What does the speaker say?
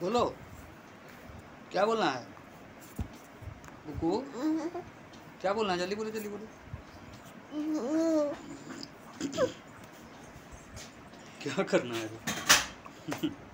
बोलो, क्या बोलना है बुक्कू? क्या बोलना है? जल्दी बोलो, जल्दी बोलो। क्या करना है?